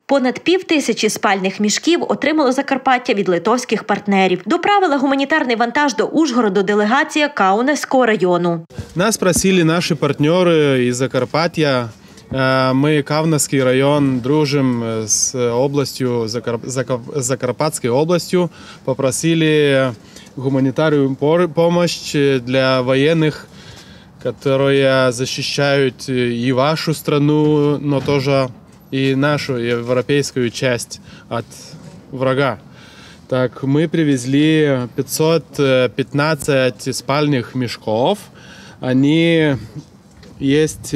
Понад 5000 спальних мішків отримало Закарпаття від литовських партнерів. Доправила гуманітарний вантаж до Ужгороду делегація Каунасського району. Нас просили наши партнеры из Закарпаття. Мы, Кавнавский район, дружим с областью, Закарпатской областью. Попросили гуманитарную помощь для военных, которые защищают и вашу страну, но тоже и нашу европейскую часть от врага. Так, мы привезли 515 спальных мешков. Они есть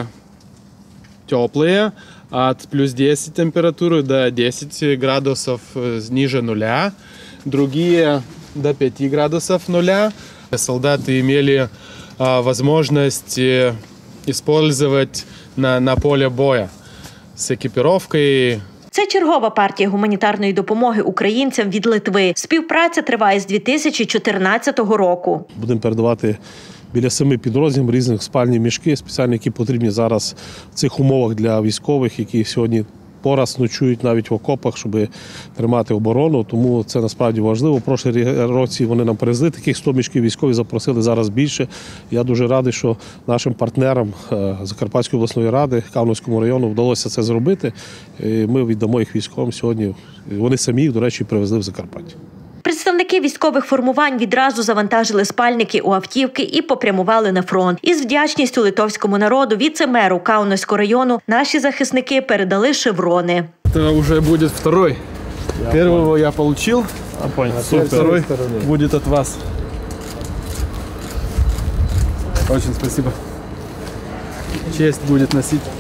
теплые, от плюс 10 температуры до 10 градусов ниже нуля. Другие до 5 градусов нуля. Солдаты имели возможность использовать на поле боя с экипировкой. Це чергова партія гуманітарної допомоги українцям від Литви. Співпраця триває з 2014 року. Будемо передавати біля 7 підрозділів різних спальні мішки, спеціальні, які потрібні зараз в цих умовах для військових, які сьогодні пораз ночують навіть в окопах, щоб тримати оборону. Тому це насправді важливо. В прошлому році вони нам привезли таких 100 мішків, військові запросили зараз більше. Я дуже радий, що нашим партнерам Закарпатської обласної ради, Кавнавському району вдалося це зробити. Ми віддамо їх військовим сьогодні. Вони самі їх, до речі, привезли в Закарпаття. Представники військових формувань відразу завантажили спальники у автівки і попрямували на фронт. Із вдячністю литовському народу віце-меру Каунасського району наші захисники передали шеврони. Это уже будет второй. Первого я получил, а второй будет от вас. Очень спасибо. Честь будет носить.